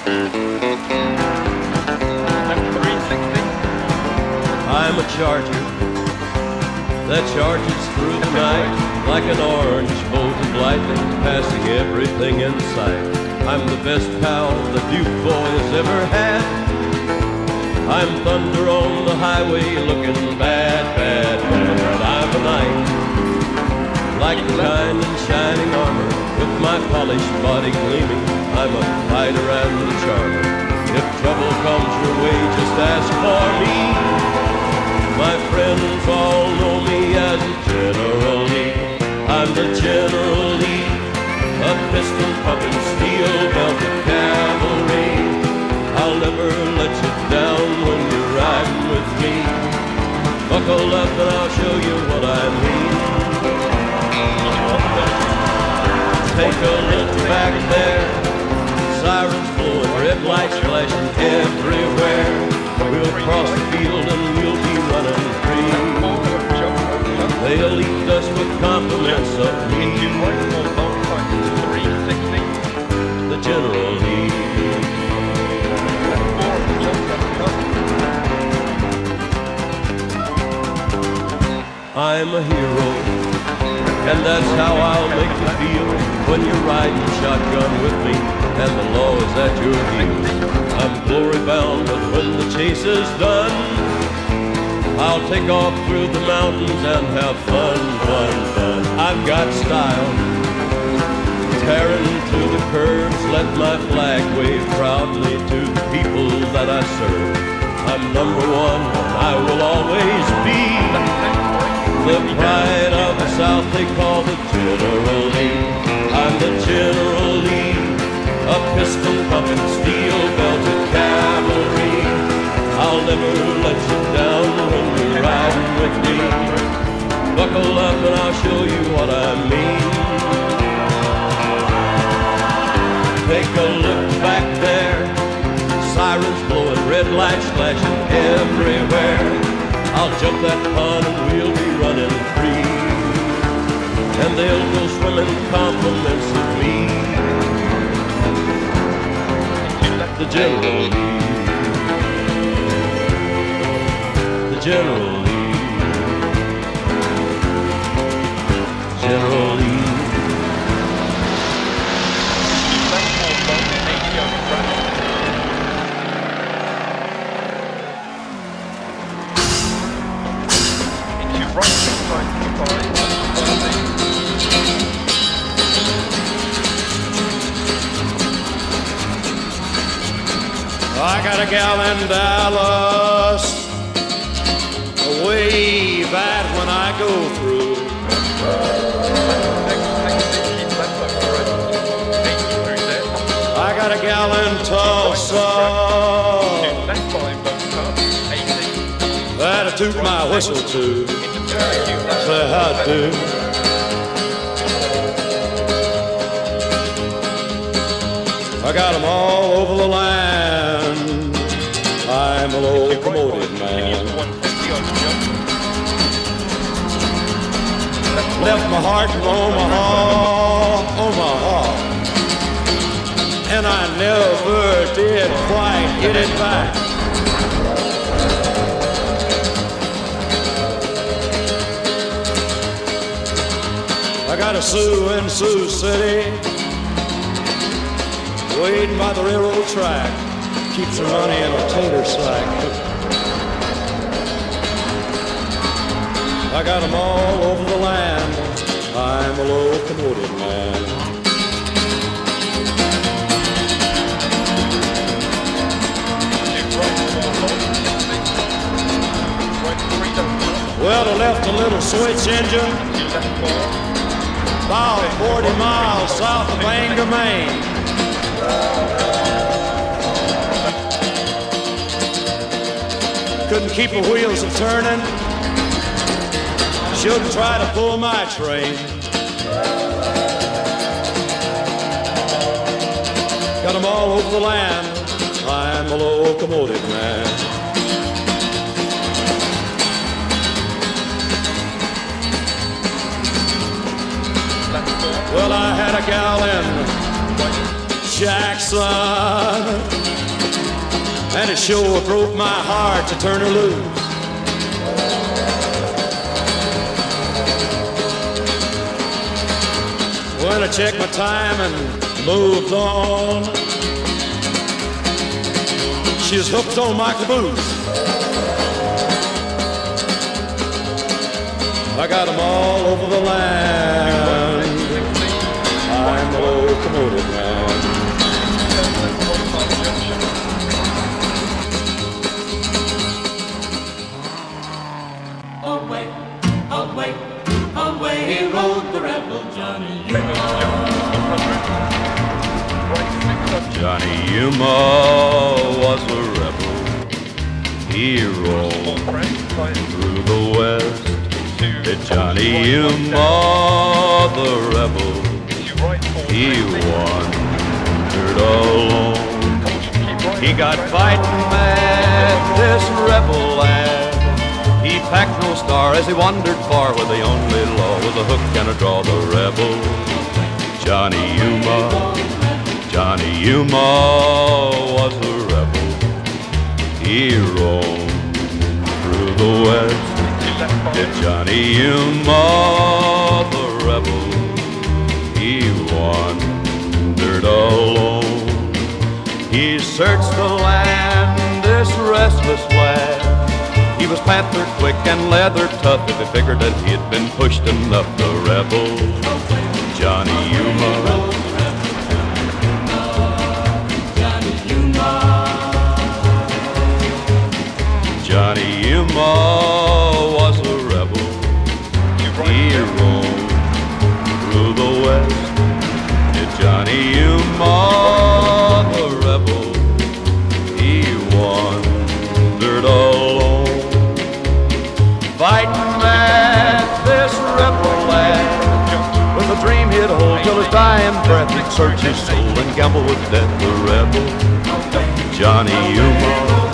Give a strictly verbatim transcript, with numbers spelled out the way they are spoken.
I'm a charger that charges through the night like an orange bolt of lightning, passing everything in sight. I'm the best pal the Duke boy has ever had. I'm thunder on the highway looking bad, bad, bad. I'm a knight, like the kind in shining armor, with my polished body gleaming. I'm a fighter and a charmer. If trouble comes your way, just ask for me. My friends all know me as General Lee. I'm the General Lee, a piston-pumping, steel-belted cavalry. I'll never let you down when you're riding with me. Buckle up and I'll show you what I mean. Take a look back there, sirens blowing, red lights flashing everywhere. We'll cross the field and we'll be running free. They'll eat us with compliments of me, the General Lee. I'm a hero, and that's how I'll make you feel when you're riding shotgun with me and the law is at your heels. I'm glory bound, but when the chase is done, I'll take off through the mountains and have fun, fun, fun. I've got style, tearing through the curves, let my flag wave proudly to the people that I serve. I'm number one, and I will always be the pride of the South they call the General Lee. I'm the General Lee, a piston-pumping, steel-belted cavalry. I'll never let you down when you're riding with me. Buckle up and I'll show you what I mean. Take a look back there, sirens blowing, red lights flashing everywhere. I'll jump that pond and we'll be running free, and they'll go swimming compliments of me, the General Lee, the General Lee, General Lee. I got a gal in Dallas, a wave at when I go through. I got a gal in Tulsa that I toot my whistle to. Say how do. I got them all over the land. I'm a locomotive man. Left my heart in Omaha, Omaha, and I never did quite get it back. I got a Sioux in Sioux City, waiting by the railroad track, keeps her money in a tater sack. I got them all over the land. I'm a locomotive man. Well, I left a little switch engine about forty miles south of Bangor, Maine. Couldn't keep the wheels a turning. Shouldn't try to pull my train. Got them all over the land. I'm a locomotive man. Well, I had a gal in Jackson and it sure broke my heart to turn her loose. When I checked my time and moved on, she was hooked on my caboose. I got them all over the land. I'm the locomotive man. Away, away, away rode the rebel Johnny Yuma. Johnny Yuma was a rebel. He rolled through the west. Johnny Yuma, the rebel, he wandered alone. He got fighting mad, this rebel lad. He packed no star as he wandered far, where the only law was a hook and a draw. The rebel, Johnny Yuma, Johnny Yuma was a rebel. He roamed through the west. Johnny Yuma, the rebel, he wandered alone. He searched the land, this restless lad. He was panther quick and leather tough, if he figured that he had been pushed enough. The rebel, Johnny Yuma, Johnny Yuma, Johnny Yuma was a rebel. He roamed through the west. Johnny Yuma, the rebel, he wandered alone. Fighting mad, this rebel lad, with a dream he'd hold till his dying breath. He'd search his soul and gamble with death. The rebel, Johnny Yuma,